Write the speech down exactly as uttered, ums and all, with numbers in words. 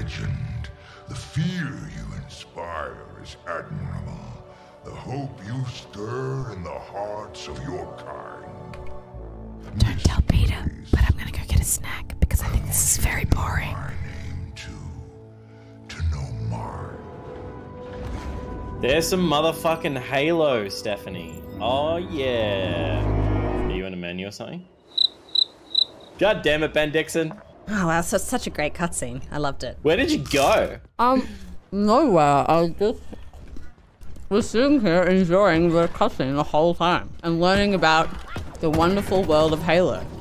legend. The fear you inspire is admirable. The hope you stir in the hearts of your kind. Don't tell Peter, but I'm gonna go get a snack because I think this is very boring. My name too, to know mine. There's some motherfucking Halo, Stephanie. Oh yeah. Are you in a menu or something? God damn it, Ben Dixon. Oh wow, so such a great cutscene. I loved it. Where did you go? Um, nowhere. I just was sitting here enjoying the cutscene the whole time and learning about the wonderful world of Halo.